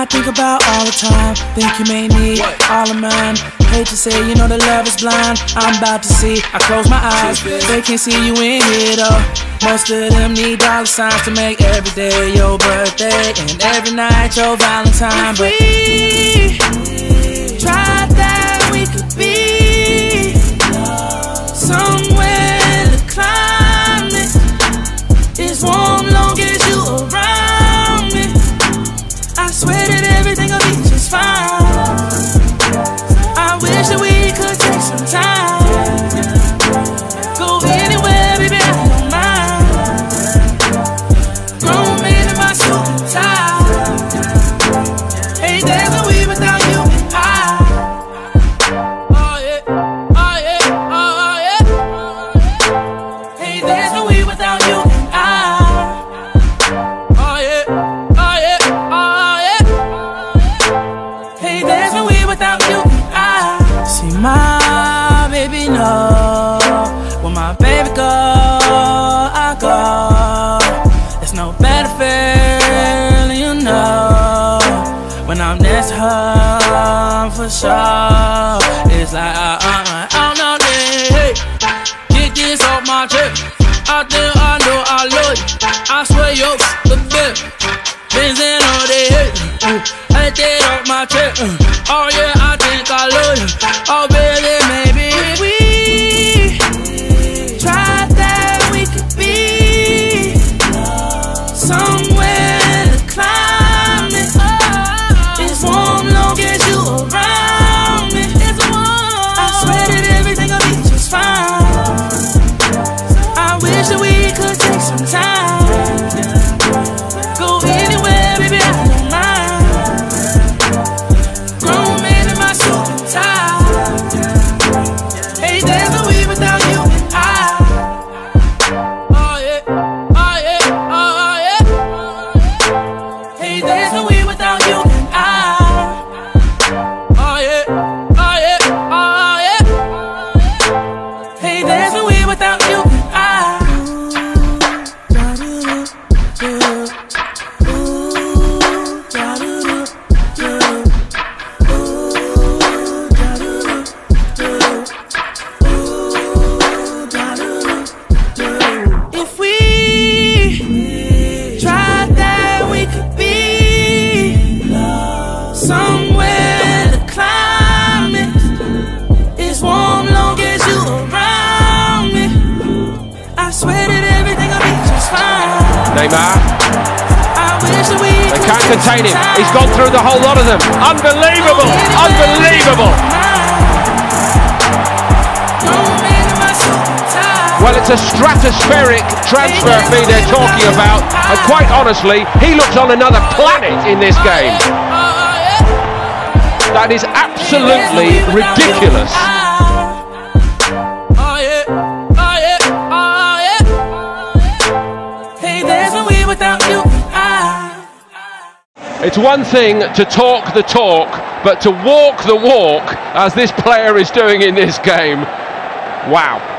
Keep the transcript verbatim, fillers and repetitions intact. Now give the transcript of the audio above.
think about all the time. Think you may need all of mine. Hate to say, you know the love is blind. I'm about to see, I close my eyes. They can't see you in here though. Most of them need dollar signs to make every day your birthday and every night your Valentine. But we tried that, we could be somewhere the climate is warm long as you around me. I swear that everything will be just fine. I wish that we could take some time. Go anywhere, baby, I don't mind. Grown man in my suit and tie. Hey, there's no we without you and I. Oh yeah, oh yeah, oh yeah. Hey, there's no we without you and I. Oh yeah, oh yeah, oh yeah. Hey, there's no we without you and I. See my baby know when my baby go, I go. There's no better feeling, you know, when I'm next to her for sure. It's like I, I, I don't know, hey, get this off my chest. I think I know I love you. I swear you're the best. Things in all they hate. I get off my chest. Oh yeah, I think I love you. Oh baby, maybe if we tried that, we could be somewhere the climate is warm long as you around me. I swear that everything will be just fine. I wish that we could take some time. Go anywhere, baby, I don't mind. Grown man in my suit and tie. Hey, there's no we without you and I. Oh yeah, oh yeah, oh yeah. Hey, there's no we without you and I. Oh yeah, oh yeah, oh yeah. Hey, there's no we without you and I. If we tried that, we could be somewhere the climate is warm long as you around me. I swear that everything will be just fine. Neymar, I wish that we they could can't take contain him. some time. He's gone through the whole lot of them. Unbelievable, unbelievable. Grown man in my suit and tie. Well, it's a stratospheric transfer fee they're talking about, and quite honestly, he looks on another planet in this game. That is absolutely ridiculous. Oh yeah, oh yeah, oh yeah. Hey, there's no we without you and I. It's one thing to talk the talk, but to walk the walk, as this player is doing in this game, wow.